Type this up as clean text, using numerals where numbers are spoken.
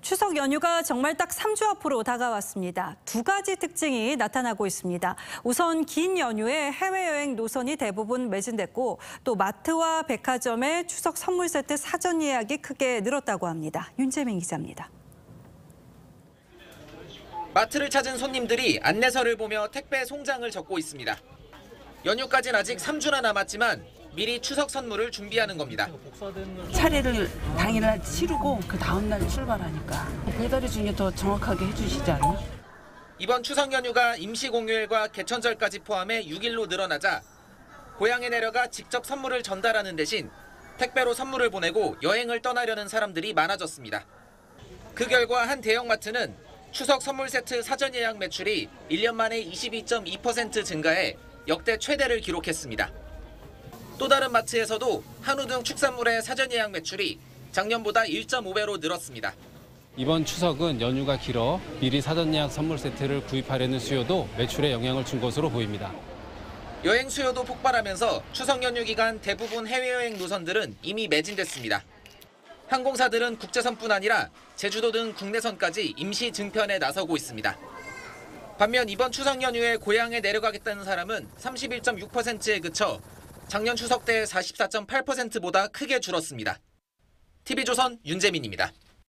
추석 연휴가 정말 딱 3주 앞으로 다가왔습니다. 두 가지 특징이 나타나고 있습니다. 우선 긴 연휴에 해외여행 노선이 대부분 매진됐고 또 마트와 백화점의 추석 선물 세트 사전 예약이 크게 늘었다고 합니다. 윤재민 기자입니다. 마트를 찾은 손님들이 안내서를 보며 택배 송장을 적고 있습니다. 연휴까지는 아직 3주나 남았지만 미리 추석 선물을 준비하는 겁니다. 차례를 당일날 치르고 그 다음날 출발하니까 배달해 주는 게 더 정확하게 해주시지 않나? 이번 추석 연휴가 임시 공휴일과 개천절까지 포함해 6일로 늘어나자 고향에 내려가 직접 선물을 전달하는 대신 택배로 선물을 보내고 여행을 떠나려는 사람들이 많아졌습니다. 그 결과 한 대형마트는 추석 선물 세트 사전 예약 매출이 1년 만에 22.2% 증가해 역대 최대를 기록했습니다. 또 다른 마트에서도 한우 등 축산물의 사전 예약 매출이 작년보다 1.5배로 늘었습니다. 이번 추석은 연휴가 길어 미리 사전 예약 선물 세트를 구입하려는 수요도 매출에 영향을 준 것으로 보입니다. 여행 수요도 폭발하면서 추석 연휴 기간 대부분 해외여행 노선들은 이미 매진됐습니다. 항공사들은 국제선뿐 아니라 제주도 등 국내선까지 임시 증편에 나서고 있습니다. 반면 이번 추석 연휴에 고향에 내려가겠다는 사람은 31.6%에 그쳐 작년 추석 때 44.8%보다 크게 줄었습니다. TV조선 윤재민입니다.